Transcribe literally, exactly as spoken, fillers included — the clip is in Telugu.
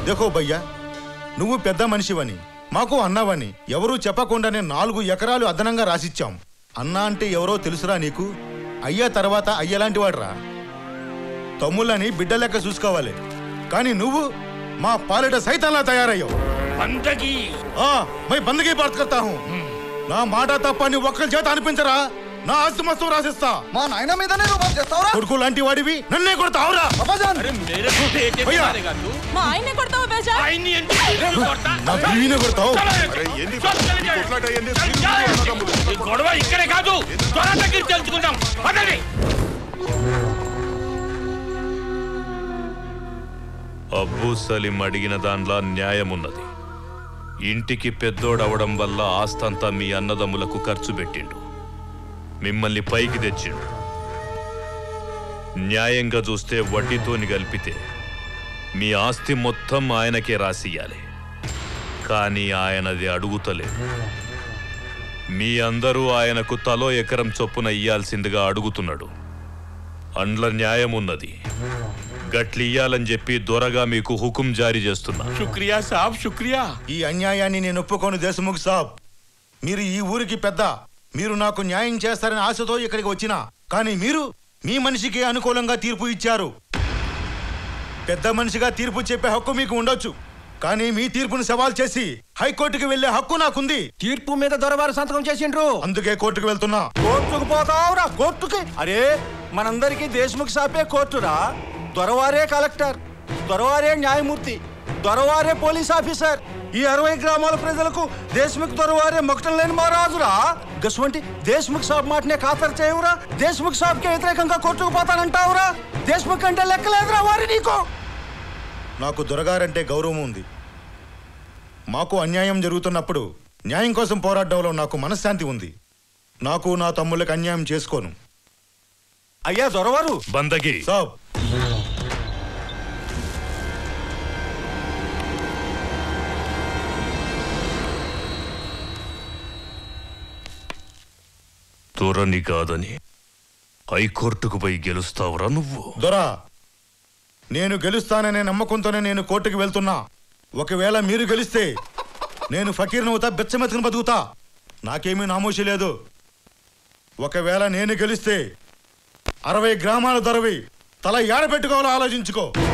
देखो भैया నువ్వు పెద్ద మనిషివని మాకు అన్నవని ఎవరూ చెప్పకుండానే నాలుగు ఎకరాలు అదనంగా రాసిచ్చాం. అన్న అంటే ఎవరో తెలుసురా నీకు? అయ్యా తర్వాత అయ్యలాంటి వాడురా. తమ్ముళ్ళని బిడ్డ లెక్క చూసుకోవాలి. కానీ నువ్వు మా పాలిట సైతంలా తయారయ్యావు. బందగీ ఆ మై బందగీ బాత్ కర్తా హూ. నా మాట తప్పని ఒక్కరి చేత అనిపించరా నా ఆస్తి మొత్తం రాసిస్తా. మా నాయన మీదనే రూపం చేస్తావురా? కొడుకు లాంటి వాడివి నన్నే కొడతావురా? అబ్బజాన్ అరే మేరే కోటే ఏకే మారేగా తూ? మా ఆయన్నే కొడతావా బేజా? ఆయన్ని ఎందుకు కొడతా? నా బీవీనే కొడతావు. అరే ఏంది కొట్లాట ఏంది? ఈ గొడవ ఇక్కడే కాదు త్వర దగ్గర తెలుసుకుందాం. పదండి. అబ్బూ సలీం అడిగిన దానిలా న్యాయమున్నది. ఇంటికి పెద్దోడవడం వల్ల ఆస్తంతా మీ అన్నదమ్ములకు ఖర్చు పెట్టిండు, మిమ్మల్ని పైకి తెచ్చిండు. న్యాయంగా చూస్తే వడ్డీతోని కలిపితే మీ ఆస్తి మొత్తం ఆయనకే రాసియ్యాలి. కానీ ఆయనది అడుగుతలేదు. మీ అందరూ ఆయనకు తలో ఎకరం చొప్పున ఇయ్యాల్సిందిగా అడుగుతున్నాడు. అండ్ల న్యాయం ఉన్నది. గట్లి ఇయ్యాలని చెప్పి దొరగా మీకు హుకుం జారీ చేస్తున్నా. శుక్రియా సాబ్ శుక్రియా. ఈ అన్యాయాన్ని నేను ఒప్పుకోను దేశముఖ్ సాబ్. మీరు ఈ ఊరికి పెద్ద, మీరు నాకు న్యాయం చేస్తారని ఆశతో ఇక్కడికి వచ్చినా కానీ మీరు మీ మనిషికి అనుకూలంగా తీర్పు ఇచ్చారు. పెద్ద మనిషిగా తీర్పు చెప్పే హక్కు మీకు ఉండొచ్చు, కానీ మీ తీర్పును సవాల్ చేసి హైకోర్టుకి వెళ్లే హక్కు నాకుంది. తీర్పు మీద దొరవారు సంతకం చేసిండ్రు, అందుకే కోర్టుకు వెళ్తున్నా. కోర్టుకు పోతావురా? కోర్టుకి? అరే మనందరికీ దేశముఖ్ సాపే కోర్టురా. దొరవారే కలెక్టర్, దొరవారే న్యాయమూర్తి, దొరవారే పోలీస్ ఆఫీసర్. ఈ అరవై గ్రామాల ప్రజలకు దేశముఖ్ దొరవారే మొక్కటం లేని మహారాజురా. గసువంటి దేశముఖ్ సాబ్ మాటనే ఖాతరు చేయవురా? దేశముఖ్ సాబ్ కి వ్యతిరేకంగా కోర్టుకు పోతానంటావురా? దేశముఖ్ అంటే లెక్కలేదురా వారి నీకు. నాకు దొరగారంటే గౌరవం ఉంది. మాకు అన్యాయం జరుగుతున్నప్పుడు న్యాయం కోసం పోరాడడంలో నాకు మనశ్శాంతి ఉంది. నాకు నా తమ్ముళ్ళకి అన్యాయం చేసుకోను. అయ్యా దొరవారు బందగి సాబ్, దొరని కాదని హైకోర్టుకు పోయి గెలుస్తావురా నువ్వు? దొరా, నేను గెలుస్తాననే నమ్మకంతోనే నేను కోర్టుకు వెళ్తున్నా. ఒకవేళ మీరు గెలిస్తే నేను ఫకీర్ను అవుతా, బెచ్చమెత్తుకుని బతుకుతా. నాకేమీ నామోషి లేదు. ఒకవేళ నేను గెలిస్తే అరవై గ్రామాల దొరవి తల ఏడ పెట్టుకోవాలో ఆలోచించుకో.